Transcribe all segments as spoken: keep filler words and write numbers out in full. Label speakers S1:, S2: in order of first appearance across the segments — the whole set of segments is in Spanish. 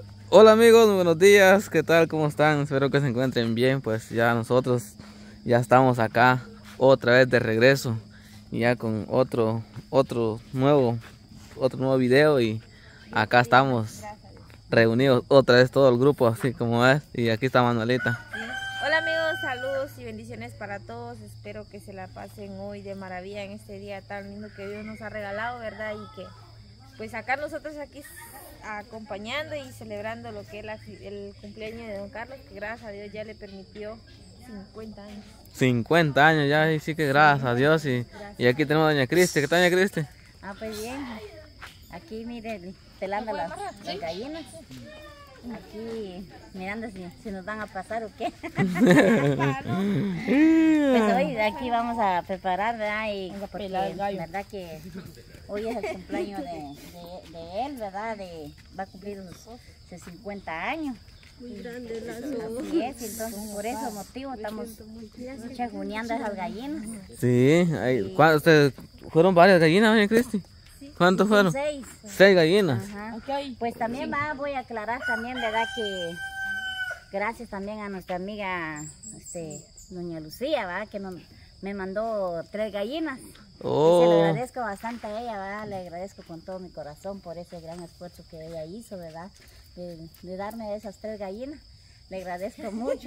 S1: Hola amigos, buenos días, ¿qué tal? ¿Cómo están? Espero que se encuentren bien. Pues ya nosotros ya estamos acá otra vez de regreso, y ya con otro otro nuevo otro nuevo video, y acá estamos reunidos otra vez todo el grupo así como es, y aquí está Manuelita.
S2: Sí. Hola amigos, saludos y bendiciones para todos. Espero que se la pasen hoy de maravilla en este día tan lindo que Dios nos ha regalado, ¿verdad? Y que pues acá nosotros aquí acompañando y celebrando lo que es la, el cumpleaños de don Carlos, que gracias a Dios ya le permitió cincuenta años.
S1: cincuenta años ya, y sí que gracias sí, a Dios. Y, y aquí tenemos a doña Cristi. ¿Qué tal, doña Cristi?
S3: Ah, pues bien. Aquí miren, pelando las, las gallinas. Aquí mirando si, si nos van a pasar o qué. Pues hoy aquí vamos a preparar, ¿verdad? Y porque, verdad que hoy es el cumpleaños de, de, de él, ¿verdad? De, va a cumplir sus cincuenta años.
S2: Muy grande la
S3: Así es, entonces por ese motivo estamos chaguneando esas gallinas.
S1: Sí, hay, ¿ustedes fueron varias gallinas, doña Cristi? ¿Cuántos fueron?
S3: Seis.
S1: Seis gallinas.
S3: Okay. Pues también va, voy a aclarar también, ¿verdad? Que gracias también a nuestra amiga este, doña Lucía, ¿verdad? Que nos, me mandó tres gallinas. Oh. Y se le agradezco bastante a ella, ¿verdad? Le agradezco con todo mi corazón por ese gran esfuerzo que ella hizo, ¿verdad? De, de darme esas tres gallinas. Le agradezco mucho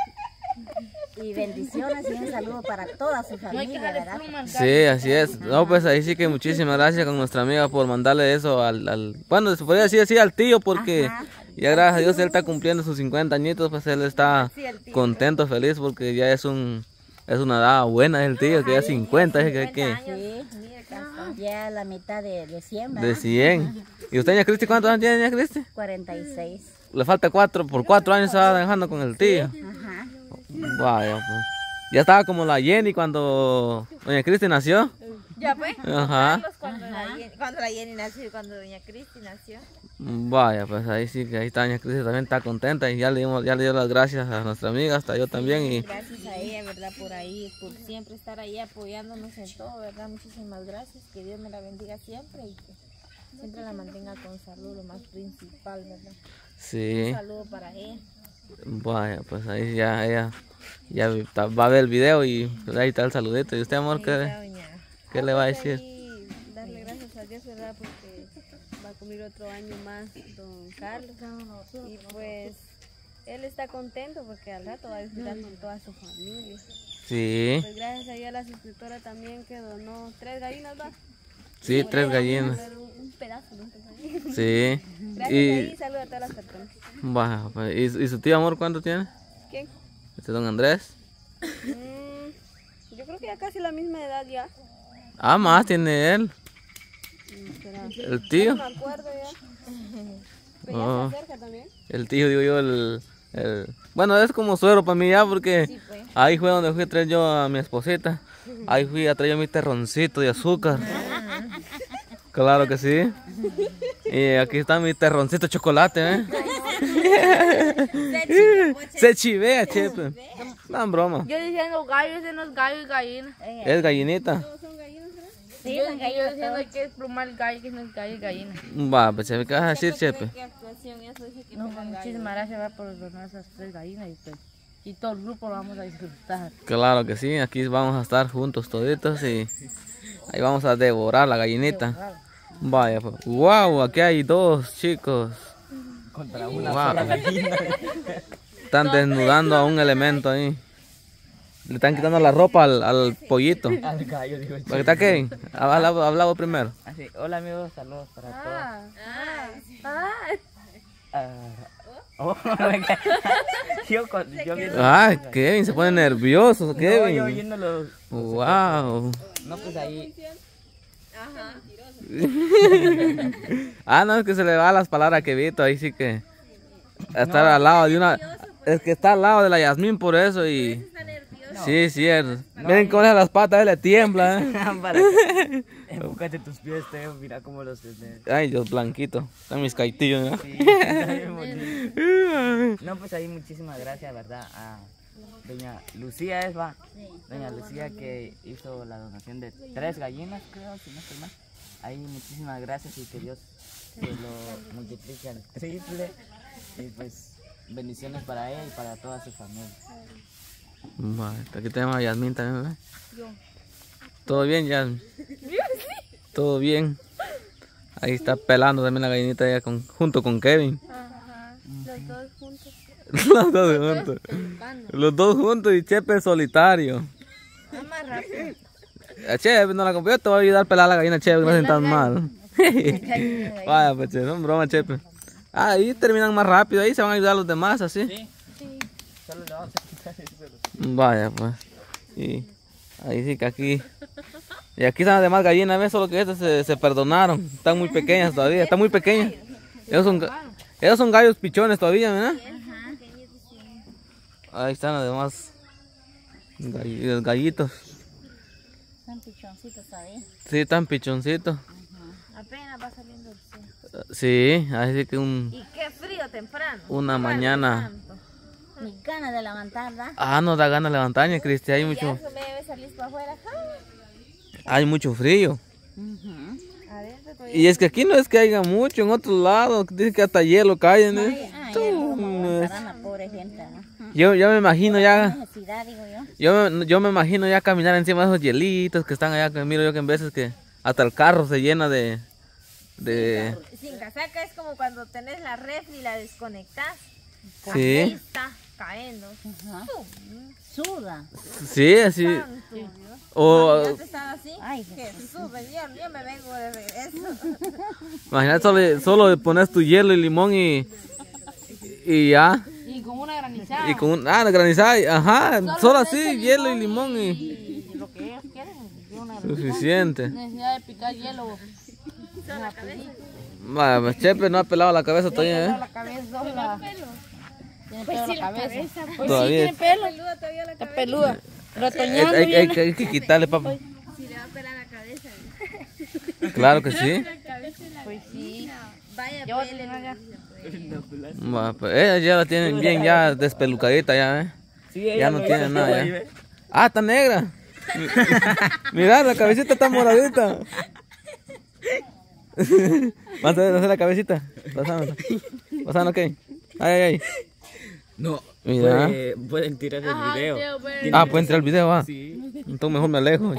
S3: y, y bendiciones y un saludo para toda su familia, ¿verdad?
S1: Sí, así es. No, pues ahí sí que muchísimas gracias con nuestra amiga por mandarle eso al, al bueno, se podría decir así al tío, porque ajá, ya gracias a Dios él está cumpliendo sus cincuenta añitos, pues él está sí, contento, feliz, porque ya es un es una edad buena el tío, que ya cincuenta, es que, que
S3: sí, ya la mitad de, de cien, ¿verdad?
S1: De cien. ¿Y usted, doña Cristi, cuántos años tiene, doña Cristi?
S3: cuarenta y seis.
S1: Le falta cuatro, por cuatro años se va dejando con el tío.
S3: Sí. Ajá.
S1: Vaya, pues. Ya estaba como la Jenny cuando doña Cristi nació.
S2: Ya pues.
S1: Ajá.
S2: Cuando, Ajá. La Jenny, cuando la Jenny nació y cuando doña Cristi nació.
S1: Vaya, pues ahí sí que ahí está doña Cristi, también está contenta, y ya le dimos, ya le dio las gracias a nuestra amiga, hasta yo también.
S2: Sí,
S1: y
S2: gracias a ella, verdad, por ahí, por siempre estar ahí apoyándonos en todo, verdad. Muchísimas gracias, que Dios me la bendiga siempre y que siempre la mantenga con salud, lo más principal, ¿verdad?
S1: Sí.
S2: Un saludo para ella.
S1: Vaya, pues ahí ya ella ya va a ver el video, y pues ahí está el saludito. ¿Y usted, amor, qué, qué le va a decir?
S4: Sí, darle gracias a Dios, ¿verdad? Porque va a cumplir otro año más don Carlos. Y pues él está contento porque al rato va a disfrutar con toda su familia.
S1: Sí.
S4: Pues gracias a ella, a la suscriptora también que donó tres gallinas, ¿va?
S1: Sí, tres gallinas.
S4: Un, un pedazo, ¿no?
S1: Sí.
S4: Gracias
S1: y
S4: a ella y saludos a todas las personas.
S1: Baja, pues. ¿Y, ¿Y su tío, amor, cuánto tiene?
S4: ¿Quién?
S1: Este don Andrés.
S4: Mm, yo creo que ya casi la misma edad ya.
S1: Ah, más tiene él.
S4: Mm,
S1: el tío.
S4: No me acuerdo ya. Pero ya
S1: oh.
S4: se acerca también.
S1: El tío, digo yo, el, el... Bueno, es como suero para mí ya, porque sí, pues. Ahí fue donde fui a traer yo a mi esposita. Ahí fui a traer yo mi terroncito de azúcar. Claro que sí. Y aquí está mi terroncito de chocolate, ¿eh? Se chivea, chepe. No, en broma.
S2: Yo diciendo gallo, ese no es gallo y gallina.
S1: ¿Es gallinita?
S4: ¿No son gallinas, verdad?
S2: Sí, yo, yo diciendo que es plumar gallo, que no es gallo y gallina.
S1: Va, pues, ¿qué vas a decir, chepe?
S2: No, pues, muchísimas gracias, va, por donar esas tres gallinas y, pues, y todo el grupo lo vamos a disfrutar.
S1: Claro que sí, aquí vamos a estar juntos toditos y ahí vamos a devorar la gallinita. Devorar. Vaya, pues. Wow, aquí hay dos chicos.
S5: Contra una
S1: wow.
S5: sola gallina.
S1: Están desnudando a un elemento ahí. Le están quitando la ropa al, al pollito.
S5: Al gallo, digo.
S1: ¿Para qué está Kevin? Habla, habla vos primero.
S5: Así, hola amigos, saludos para
S2: ah,
S5: todos.
S2: Ah, ah.
S5: Uh, oh, yo, yo viendo
S1: ah, Kevin se pone nervioso, Kevin.
S5: No, yo viéndolo.
S1: Wow.
S5: No, pues ahí.
S2: Ajá.
S1: Ah, no, es que se le va las palabras a Kevito, ahí sí que estar no, al lado de una, es que está al lado de la Yasmín por eso y no. Sí, sí, es. No, miren cómo le las patas, él le tiembla, ¿eh?
S5: Enfócate tus pies, Teo, mira cómo los tenés.
S1: Ay, Dios, blanquito, están mis caitillos, ¿no?
S5: Sí, está bien bonito. No, pues ahí muchísimas gracias, ¿verdad? A doña Lucía, es va. Doña Lucía que hizo la donación de tres gallinas, creo, si no estoy mal. Ahí muchísimas gracias y que Dios se lo multiplique al triple. Y pues bendiciones para ella y para toda su familia.
S1: Vale, aquí tenemos a Yasmín también, ¿verdad? Yo. ¿Todo bien, Yasmín? Todo bien. Ahí está pelando también la gallinita ella con, junto con Kevin.
S4: Ajá, los dos juntos.
S1: Los dos juntos. Los dos juntos y Chepe solitario.
S2: Es más rápido.
S1: A Chepe no la compré, yo te voy a ayudar a pelar la gallina, Chepe, no se tan mal. Vaya, pues Chepe, son broma, Chepe. Ah, ahí terminan más rápido, ahí se van a ayudar los demás, así.
S5: Sí. Sí. Solo le vamos a quitar eso.
S1: Vaya, pues. Y ahí sí que aquí. Y aquí están las demás gallinas, ¿ves? Solo que estas se, se perdonaron. Están muy pequeñas todavía, están muy pequeñas. Ellos son, ellos son gallos pichones todavía, ¿verdad? Ahí están los demás gall- gallitos.
S3: Son pichoncitos todavía.
S1: Sí, están pichoncitos.
S2: Apenas va saliendo el sol.
S1: Sí, así que un,
S2: Y qué frío temprano.
S1: una
S2: Igual,
S1: mañana.
S2: tanto.
S3: Ni ganas de levantar, ¿verdad?
S1: Ah, nos da ganas de levantarme, Cristi. Hay
S2: Ya
S1: mucho,
S2: eso me debe salir para afuera.
S1: hay mucho frío.
S3: Ujú.
S2: Adentro todavía.
S1: Y es que aquí no es que haya mucho, en otros lados, dicen que hasta hielo caen, ¿eh?
S3: Ay, ay, ¿cómo aguantarán la pobre gente, ¿no?
S1: Yo, yo me imagino ya,
S3: Necesidad, digo yo.
S1: yo me, yo me imagino ya caminar encima de esos hielitos que están allá, que miro yo que en veces que hasta el carro se llena de, de,
S2: Sin casaca es como cuando tenés la refri y la desconectás.
S1: Sí.
S2: Ahí está cayendo.
S3: Ajá.
S2: Pum,
S3: Suda.
S1: sí, así,
S2: santo Dios.
S1: o
S2: Imagínate estar así.
S3: Ay,
S2: Jesús, yo, yo me vengo de regreso.
S1: imagínate solo, solo pones tu hielo y limón y, y ya,
S6: Y con una granizada.
S1: y con un, ah, la granizada, y- ajá, solo así, hielo y limón y
S6: Y lo que ellos quieren. Y una
S1: suficiente.
S6: necesidad de picar hielo.
S1: Vaya, pues Chepe no ha pelado la cabeza todavía,
S6: La
S1: ¿eh?
S6: cabeza sola. Tiene pelo la cabeza. Pues
S1: Todavía.
S6: sí, tiene pelo. Está peluda.
S1: Hay,
S6: Retoñando.
S1: hay- hay que- hay que quitarle, papá.
S2: Si le va a pelar la cabeza.
S1: Claro que sí.
S6: Pues sí.
S2: Vaya,
S6: Yo voy a
S2: pele.
S6: tener ya.
S1: Va, pues, ellas ya la tienen bien ya despelucadita ya, ¿eh?
S5: Sí, ella
S1: Ya no
S5: lo
S1: tiene
S5: hizo
S1: nada
S5: todo
S1: ya.
S5: ahí, ¿ves?
S1: Ah, está negra. Mira, la cabecita está moradita. ¿Vas a ver hacer la cabecita? Pasando. Pasando, ok. Ay, ay, ay.
S5: No,
S1: Mira.
S5: puede- pueden tirar el video.
S1: Ah, pueden tirar el video, va.
S5: Sí.
S1: Entonces mejor me alejo.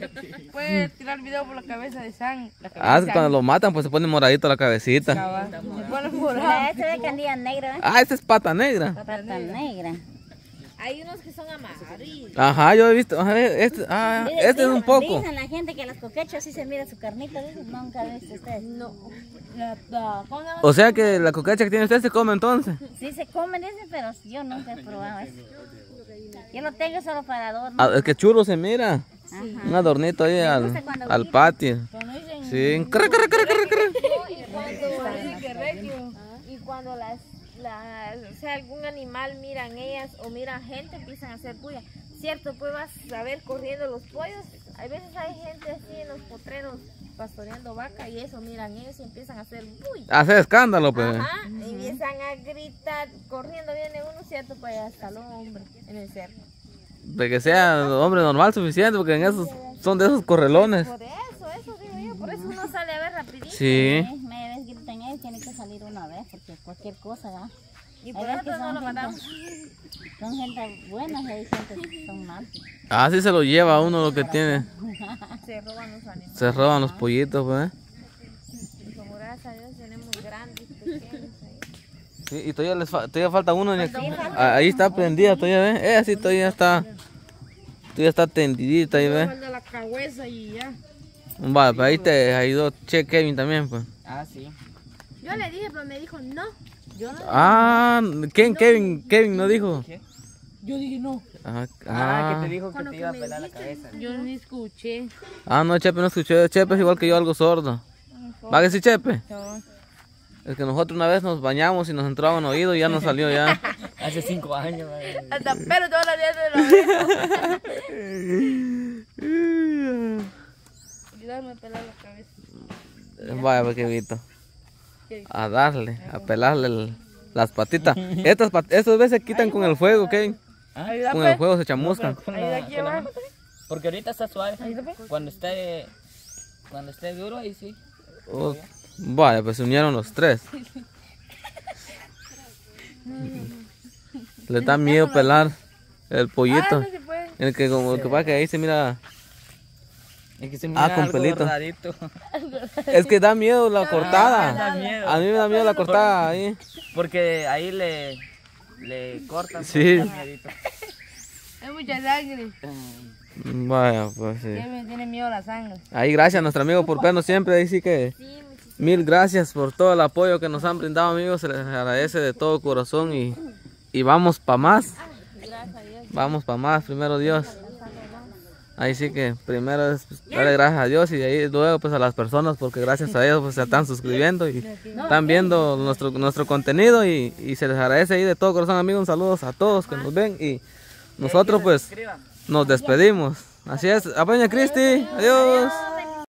S6: Puede tirar el video por la cabeza de San. La
S1: Ah,
S6: cabeza de
S1: cuando lo matan, pues se pone moradito la cabecita.
S6: San. Se pone
S3: Mira,
S6: morado.
S3: este de candilla negra, ¿eh?
S1: Ah, esta es pata negra.
S3: Pata negra.
S2: Hay unos que son amarillos.
S1: Ajá, yo he visto. Ajá, este, ah,
S3: Mire,
S1: este es un
S3: dicen-
S1: poco.
S3: Dicen la gente que las coquechas sí se mira su carnita, dicen, nunca he visto ustedes.
S2: No.
S6: La- la- ¿Cómo se llama?
S1: O sea que la cocacha que tiene usted se come entonces.
S3: Sí se comen, dicen, pero yo nunca he probado eso. Yo lo tengo solo para adorno.
S1: Ah, es que churro se mira.
S3: Ajá.
S1: Un adornito ahí al,
S3: gusta cuando
S1: al
S3: grita.
S1: patio.
S6: Cuando dicen
S1: Sí. Corre, corre, corre, corre, corre.
S2: Y cuando, y cuando las, las, o sea, algún animal miran ellas o miran gente, empiezan a hacer bulla. Cierto, pues vas a ver corriendo los pollos. A veces hay gente así en los potreros pastoreando vaca y eso, miran ellos y empiezan a hacer bulla.
S1: Hace escándalo, pues.
S2: Ajá, y empiezan a gritar, corriendo viene uno, cierto, pues hasta los hombres en el cerro.
S1: De que sea hombre normal suficiente, porque en esos son de esos correlones.
S2: Por eso, eso digo yo, por eso uno sale a ver rapidito.
S1: Sí.
S3: Eh, Media vez gritan ellos, tiene que salir una vez, porque cualquier cosa, ¿verdad?
S2: Y por
S3: Hay
S2: eso
S3: veces
S2: no
S3: son
S2: lo
S3: gente-
S2: mandamos.
S3: Son gente buena y hay gente que son malos.
S1: Así se lo lleva a uno lo que tiene.
S2: Se roban los animales.
S1: Se roban los pollitos, pues.
S2: Y como gracias a Dios tenemos grandes, pequeños ahí.
S1: Sí, y todavía les fa- todavía falta uno. En el- Ah, ahí está prendida, todavía ve. Eh, así todavía está. Todavía está tendidita ahí, ve.
S6: de la cabeza y ya.
S1: Vale, pues ahí te ayudó Che Kevin también, pues.
S5: Ah, sí.
S2: Yo le dije, pero me dijo no.
S6: Yo no.
S1: Ah, ¿quién? Kevin, Kevin no dijo.
S6: Yo dije no.
S1: Ah,
S5: Ah, que
S1: ah.
S5: te dijo que te iba a pelar la cabeza.
S6: Yo ni escuché.
S1: Ah, no, Chepe no escuché. Chepe es igual que yo, algo sordo. ¿Va que sí, Chepe? Es que nosotros una vez nos bañamos y nos entraba en oído y ya nos salió ya.
S5: Hace cinco años. madre.
S6: Hasta pero todos los días de la oreja. Ayúdame a pelar la cabeza.
S1: Vaya, pues, Kevito. A darle, a pelarle el- las patitas. Estas, pat- estas veces se quitan con el fuego, Kevin.
S5: Ah,
S1: Con el fuego se chamuscan.
S5: con la- con la- Porque ahorita está suave. Cuando esté, cuando esté duro, ahí sí.
S1: Oh, vaya, pues se unieron los tres. Le da miedo pelar el pollito.
S6: Ah, no se puede.
S1: El que como el que pasa que ahí se mira.
S5: Es que se mira
S1: Ah, con
S5: algo
S1: pelito.
S5: rarito.
S1: Es que da miedo la cortada.
S5: Da miedo.
S1: A mí me da miedo la cortada ahí.
S5: Porque ahí le, le cortan.
S1: Sí.
S5: Da miedito.
S6: Es mucha sangre.
S1: Vaya, pues sí.
S6: Ya me tiene miedo la sangre.
S1: Ahí gracias a nuestro amigo por vernos siempre. Ahí sí que mil gracias por todo el apoyo que nos han brindado, amigos. Se les agradece de todo corazón y, y vamos para más. Vamos para más, primero Dios. Ahí sí que primero es pues, darle gracias a Dios y de ahí luego pues a las personas porque gracias a ellos pues se están suscribiendo y están viendo nuestro, nuestro contenido y, y se les agradece ahí de todo corazón, amigos. Un saludos a todos que nos ven y nosotros pues nos despedimos. Así es, a doña Cristi, adiós.